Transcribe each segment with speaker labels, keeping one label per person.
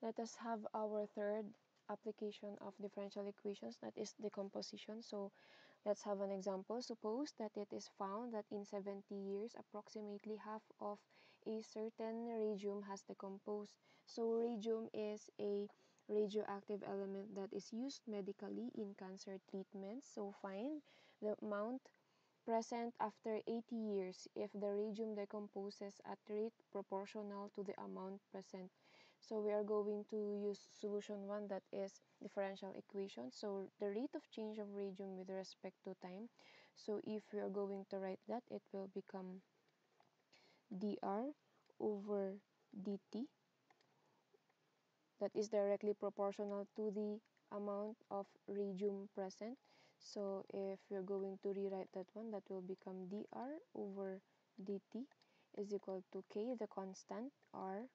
Speaker 1: Let us have our third application of differential equations, that is decomposition. So let's have an example. Suppose that it is found that in 70 years, approximately half of a certain radium has decomposed. So radium is a radioactive element that is used medically in cancer treatments. So find the amount present after 80 years if the radium decomposes at rate proportional to the amount present. So we are going to use solution 1, that is differential equation. So the rate of change of radium with respect to time. So if we are going to write that, it will become dr over dt, that is directly proportional to the amount of radium present. So if we're going to rewrite that one, that will become dr over dt is equal to k, the constant, r.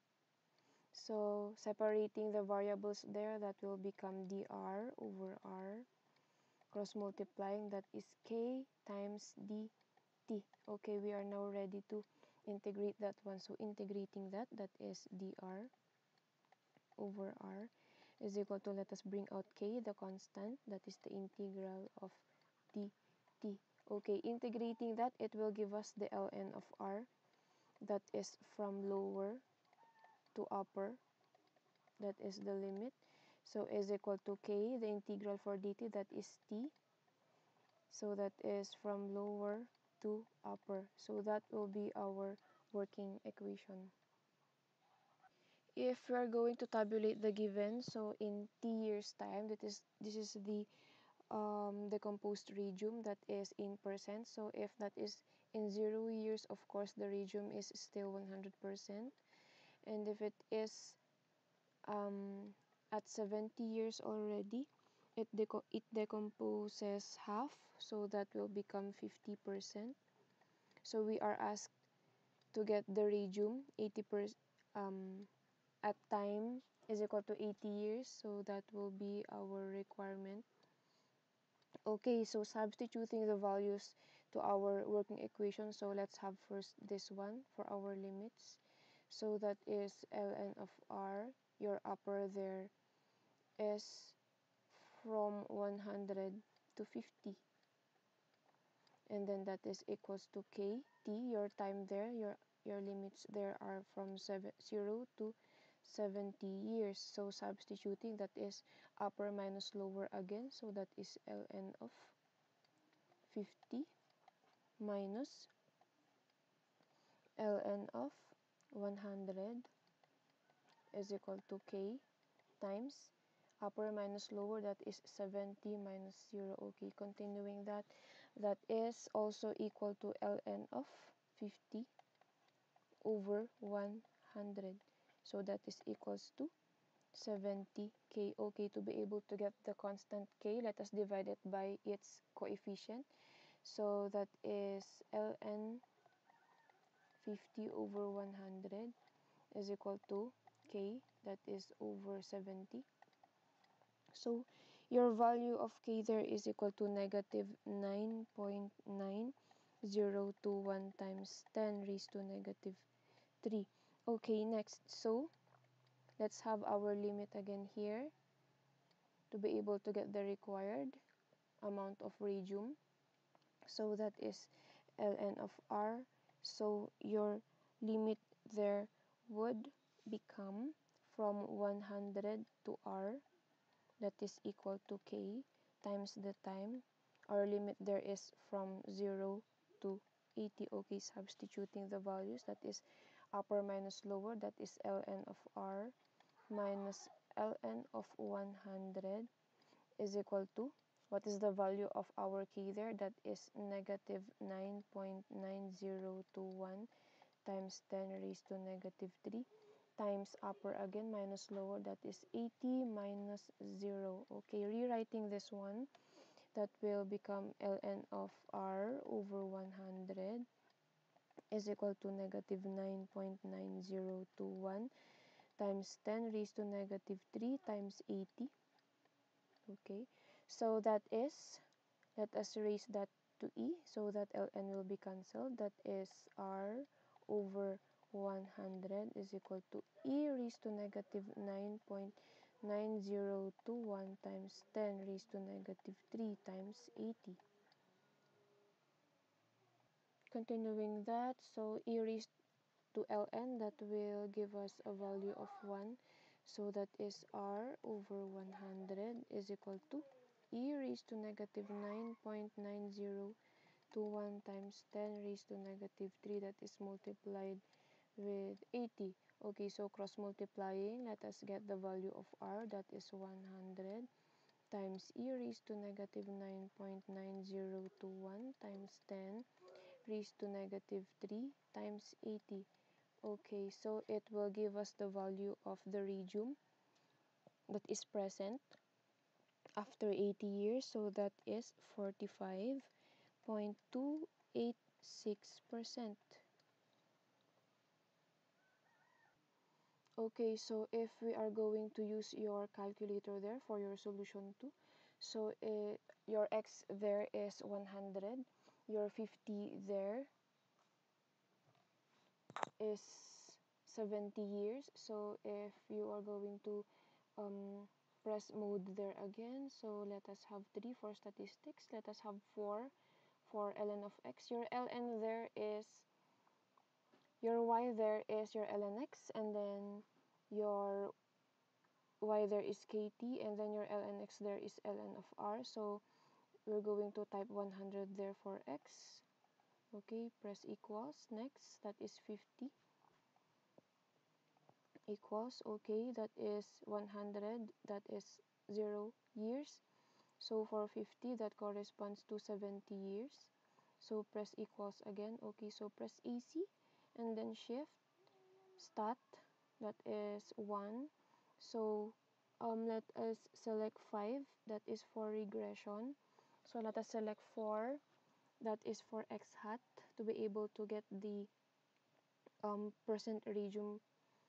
Speaker 1: So separating the variables there, that will become dr over r, cross multiplying, that is k times dt. Okay, we are now ready to integrate that one. So integrating that, that is dr over r is equal to, let us bring out k, the constant, that is the integral of dt. Okay, integrating that, it will give us the ln of r, that is from lower to upper, that is the limit. So is equal to k, the integral for dt, that is t. So that is from lower to upper. So that will be our working equation. If we are going to tabulate the given, so in t years time, this is the decomposed radium, that is in percent. So if that is in 0 years, of course the radium is still 100%. And if it is at 70 years already, it decomposes half, so that will become 50%. So we are asked to get the radium 80% at time is equal to 80 years, so that will be our requirement. Okay, so substituting the values to our working equation. So let's have first this one for our limits. So that is ln of r, your upper there is from 100 to 50, and then that is equals to k t, your time there, your limits there are from 0 to 70 years. So substituting, that is upper minus lower again, so that is ln of 50 minus ln of 100 is equal to k times upper minus lower, that is 70 minus 0. Okay, continuing that, that is also equal to ln of 50 over 100. So that is equals to 70k. Okay, to be able to get the constant k, let us divide it by its coefficient. So that is ln 50 over 100 is equal to k, that is over 70. So your value of k there is equal to negative 9.9021 times 10 raised to negative 3. Okay, next, so let's have our limit again here to be able to get the required amount of radium. So that is ln of r. So your limit there would become from 100 to r, that is equal to k times the time. Our limit there is from 0 to 80. Okay, substituting the values, that is upper minus lower, that is ln of r minus ln of 100 is equal to, what is the value of our k there? That is negative 9.9021 times 10 raised to negative 3 times upper again minus lower, that is 80 minus 0. Okay, rewriting this one, that will become ln of r over 100 is equal to negative 9.9021 times 10 raised to negative 3 times 80. Okay, so that is, let us raise that to e, so that ln will be cancelled. That is r over 100 is equal to e raised to negative 9.9021 times 10 raised to negative 3 times 80. Continuing that, so e raised to ln, that will give us a value of 1. So that is r over 100 is equal to e raised to negative 9.9021 times 10 raised to negative 3, that is multiplied with 80. Okay, so cross multiplying, let us get the value of r, that is 100 times e raised to negative 9.9021 times 10 raised to negative 3 times 80. Okay, so it will give us the value of the radium that is present after 80 years. So that is 45.286%. Okay, so if we are going to use your calculator there for your solution 2, so your x there is 100, your 50 there is 70 years. So if you are going to press mode there again, so let us have 3 for statistics, let us have 4 for ln of x. Your ln there is, your y there is your ln x, and then your y there is kt, and then your ln x there is ln of r. So we're going to type 100 there for x. Okay, press equals. Next, that is 50 equals. Okay, that is 100, that is 0 years. So for 50, that corresponds to 70 years. So press equals again. Okay, so press AC and then shift stat, that is 1. So let us select 5, that is for regression. So let us select 4, that is for x hat, to be able to get the percent radium.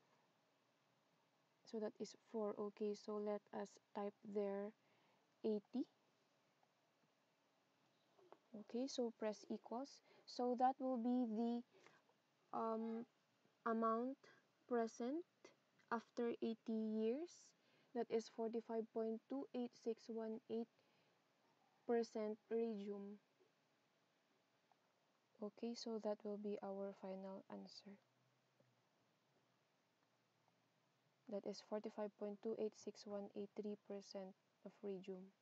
Speaker 1: So that is 4. Okay, so let us type there 80. Okay, so press equals. So that will be the amount present after 80 years, that is 45.28618% radium. Okay, so that will be our final answer. That is 45.2861883% of radium.